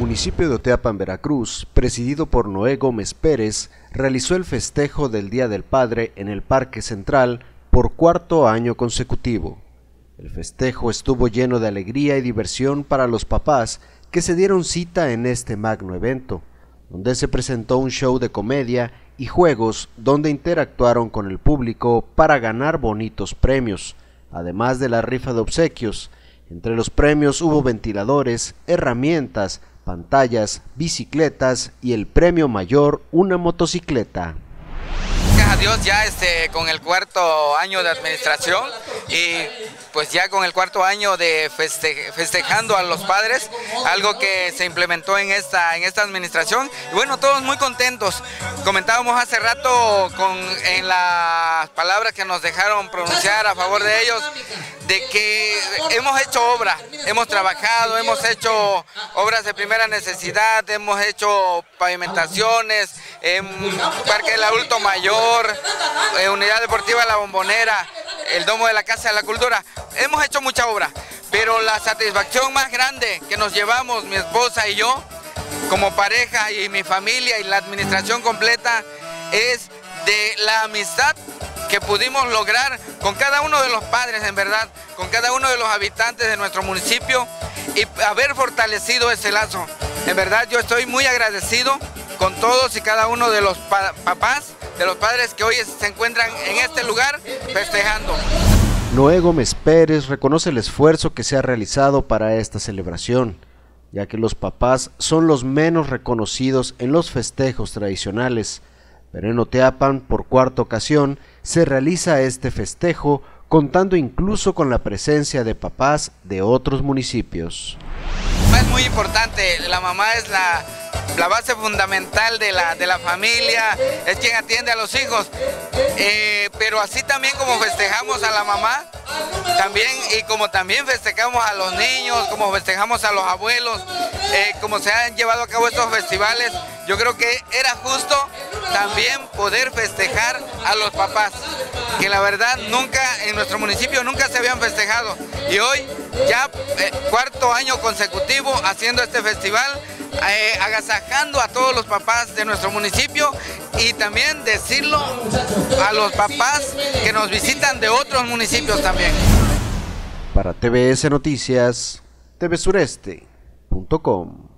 municipio de Oteapan, Veracruz, presidido por Noé Gómez Pérez, realizó el festejo del Día del Padre en el Parque Central por cuarto año consecutivo. El festejo estuvo lleno de alegría y diversión para los papás que se dieron cita en este magno evento, donde se presentó un show de comedia y juegos donde interactuaron con el público para ganar bonitos premios, además de la rifa de obsequios. Entre los premios hubo ventiladores, herramientas, pantallas, bicicletas y el premio mayor, una motocicleta. Gracias a Dios ya con el cuarto año de administración y pues ya con el cuarto año de festejando a los padres, algo que se implementó en esta administración, y bueno, todos muy contentos. Comentábamos hace rato en las palabras que nos dejaron pronunciar a favor de ellos, de que hemos hecho obra, hemos trabajado, hemos hecho obras de primera necesidad, hemos hecho pavimentaciones, Parque del Adulto Mayor, Unidad Deportiva La Bombonera, el Domo de la Casa de la Cultura. Hemos hecho mucha obra, pero la satisfacción más grande que nos llevamos mi esposa y yo, como pareja y mi familia y la administración completa, es de la amistad que pudimos lograr con cada uno de los padres, en verdad, con cada uno de los habitantes de nuestro municipio y haber fortalecido ese lazo. En verdad yo estoy muy agradecido con todos y cada uno de los papás, de los padres que hoy se encuentran en este lugar festejando. Noé Gómez Pérez reconoce el esfuerzo que se ha realizado para esta celebración, ya que los papás son los menos reconocidos en los festejos tradicionales, pero en Oteapan, por cuarta ocasión, se realiza este festejo, contando incluso con la presencia de papás de otros municipios. Es muy importante, la mamá es la base fundamental de la familia, es quien atiende a los hijos, pero así también como festejamos a la mamá, como también festejamos a los niños, como festejamos a los abuelos, como se han llevado a cabo estos festivales, yo creo que era justo también poder festejar a los papás, que la verdad nunca en nuestro municipio nunca se habían festejado, y hoy ya cuarto año consecutivo haciendo este festival, agasajando a todos los papás de nuestro municipio y también decirlo a los papás que nos visitan de otros municipios también. Para TVS Noticias, tvsureste.com